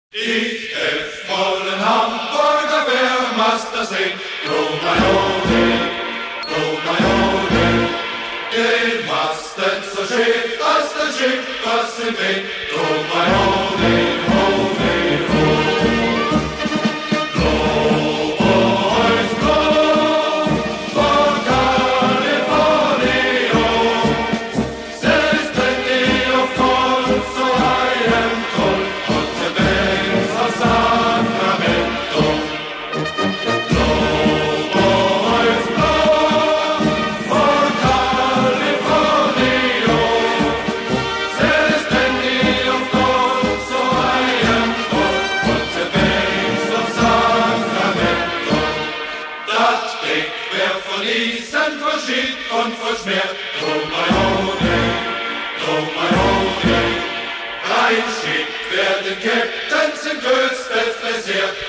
Ich wollen Hamborger Veermaster sehen. Row my old day, row my old day. Den Masten so schief, als der Schiff was im Weg. Row my old day, old day, oh. Blow, boys, blow, for California. There is plenty of coal, so I am told, on the banks of Sacramento. Blow, boys, blow, for California. There is plenty of coal, so I am told, on the banks of Sacramento. Das Deck wär verließen, verschickt und verschmiert. Oh my old day, oh my old day. Ein Schiff werden Captains im größten frisiert.